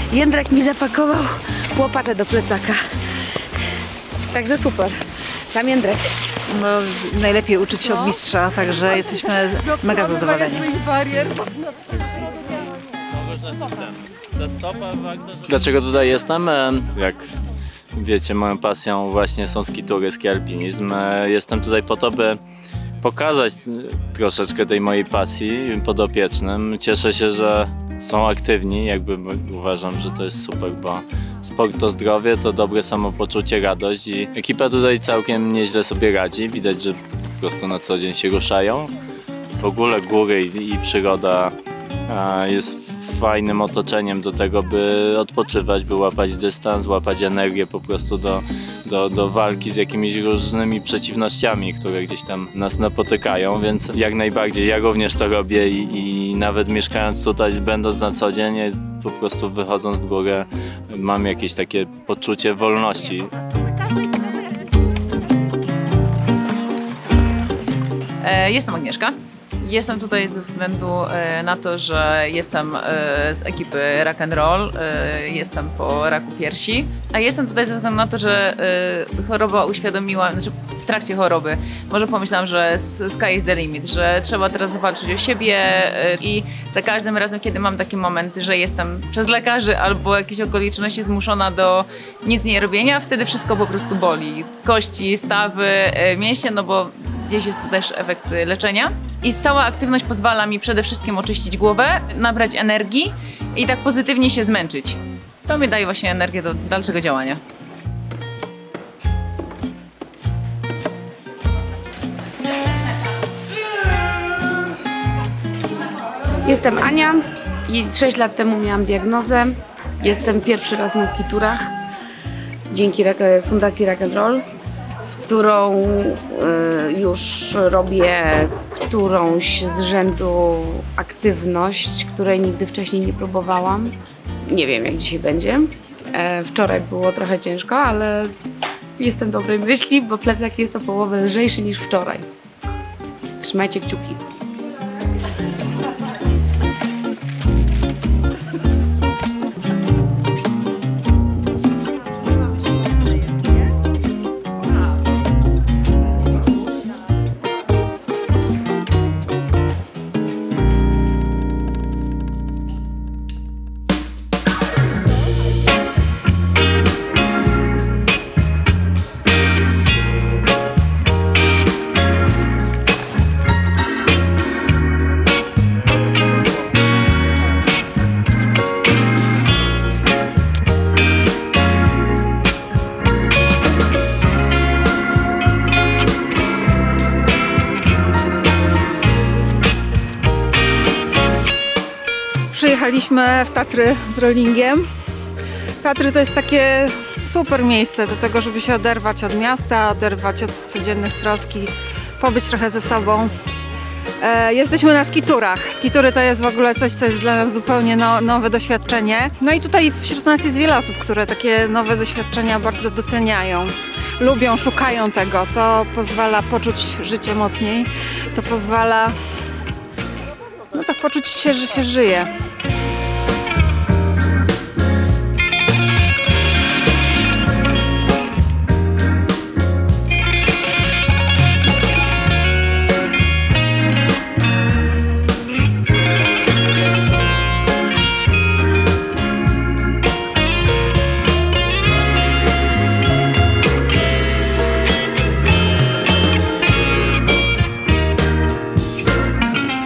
Jędrek mi zapakował łopatę do plecaka. Także super. Sam Jędrek. No, najlepiej uczyć się od mistrza, także jesteśmy mega zadowoleni. Dlaczego tutaj jestem? Jak wiecie, moją pasją właśnie są skitury, ski alpinizm. Jestem tutaj po to, by pokazać troszeczkę tej mojej pasji podopiecznym. Cieszę się, że są aktywni, jakby uważam, że to jest super, bo sport to zdrowie, to dobre samopoczucie, radość i ekipa tutaj całkiem nieźle sobie radzi. Widać, że po prostu na co dzień się ruszają. W ogóle góry i przyroda jest fajnym otoczeniem do tego, by odpoczywać, by łapać dystans, łapać energię po prostu do walki z jakimiś różnymi przeciwnościami, które gdzieś tam nas napotykają, więc jak najbardziej ja również to robię i nawet mieszkając tutaj, będąc na co dzień, po prostu wychodząc w górę, mam jakieś takie poczucie wolności. Jestem Agnieszka. Jestem tutaj ze względu na to, że jestem z ekipy Rock and Roll, jestem po raku piersi, a jestem tutaj ze względu na to, że choroba uświadomiła, znaczy w trakcie choroby, może pomyślałam, że sky is the limit, że trzeba teraz zawalczyć o siebie i za każdym razem, kiedy mam takie momenty, że jestem przez lekarzy albo jakieś okoliczności zmuszona do nic nie robienia, wtedy wszystko po prostu boli. Kości, stawy, mięśnie, no bo gdzieś jest to też efekt leczenia. I stała aktywność pozwala mi przede wszystkim oczyścić głowę, nabrać energii i tak pozytywnie się zmęczyć. To mi daje właśnie energię do dalszego działania. Jestem Ania i 6 lat temu miałam diagnozę. Jestem pierwszy raz na skiturach dzięki Fundacji Rock and Roll, z którą już robię którąś z rzędu aktywność, której nigdy wcześniej nie próbowałam. Nie wiem, jak dzisiaj będzie. Wczoraj było trochę ciężko, ale jestem dobrej myśli, bo plecak jest o połowę lżejszy niż wczoraj. Trzymajcie kciuki. Przyjechaliśmy w Tatry z rollingiem. Tatry to jest takie super miejsce do tego, żeby się oderwać od miasta, oderwać od codziennych troski, pobyć trochę ze sobą. Jesteśmy na skiturach. Skitury to jest w ogóle coś, co jest dla nas zupełnie nowe doświadczenie. No i tutaj wśród nas jest wiele osób, które takie nowe doświadczenia bardzo doceniają. Lubią, szukają tego. To pozwala poczuć życie mocniej. To pozwala tak poczuć się, że się żyje.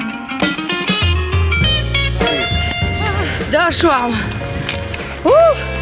Doszłam!